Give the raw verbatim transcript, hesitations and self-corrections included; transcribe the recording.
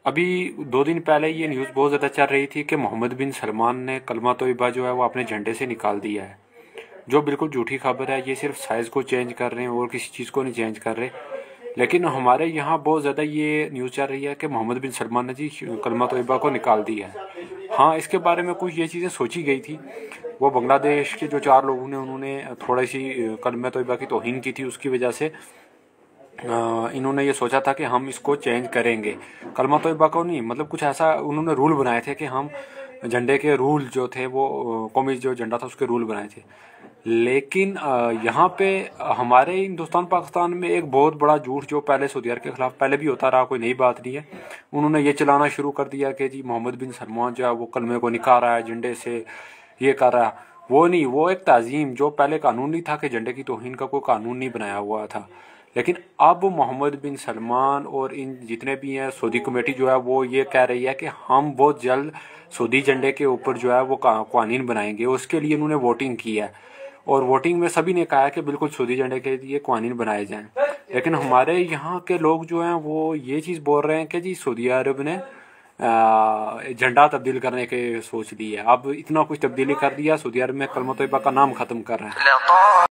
अभी दो दिन पहले ये न्यूज़ बहुत ज़्यादा चल रही थी कि मोहम्मद बिन सलमान ने कलमा तोयबा जो है वो अपने झंडे से निकाल दिया है, जो बिल्कुल झूठी खबर है। ये सिर्फ साइज़ को चेंज कर रहे हैं और किसी चीज़ को नहीं चेंज कर रहे। लेकिन हमारे यहाँ बहुत ज़्यादा ये न्यूज़ चल रही है कि मोहम्मद बिन सलमान ने जी कलमा तोयबा को निकाल दिया है। हाँ, इसके बारे में कुछ ये चीज़ें सोची गई थी। वो बांग्लादेश के जो चार लोगों ने उन्होंने थोड़ी सी कलमा तोयबा की तौहीन की थी, उसकी वजह से इन्होंने ये सोचा था कि हम इसको चेंज करेंगे। कलमा तोयबा को नहीं, मतलब कुछ ऐसा उन्होंने रूल बनाए थे कि हम झंडे के रूल जो थे वो कौमी जो झंडा था उसके रूल बनाए थे। लेकिन यहाँ पे हमारे हिंदुस्तान पाकिस्तान में एक बहुत बड़ा झूठ जो पहले सऊदी अरब के खिलाफ पहले भी होता रहा, कोई नई बात नहीं है। उन्होंने ये चलाना शुरू कर दिया कि जी मोहम्मद बिन सलमान जो है वो कलमे को निकाल रहा है झंडे से, ये कर रहा है। वो नहीं, वो एक ताज़ीम जो पहले कानून नहीं था कि झंडे की तौहीन का कोई कानून नहीं बनाया हुआ था। लेकिन अब मोहम्मद बिन सलमान और इन जितने भी हैं सऊदी कमेटी जो है वो ये कह रही है कि हम बहुत जल्द सऊदी झंडे के ऊपर जो है वो कानून बनाएंगे। उसके लिए उन्होंने वोटिंग की है और वोटिंग में सभी ने कहा है कि बिल्कुल सऊदी झंडे के लिए कानून बनाए जाएं। लेकिन हमारे यहाँ के लोग जो हैं वो ये चीज़ बोल रहे हैं कि जी सऊदी अरब ने झंडा तब्दील करने के सोच ली है। अब इतना कुछ तब्दीली कर दिया, सऊदी अरब में कलमा तोयबा का नाम ख़त्म कर रहा है।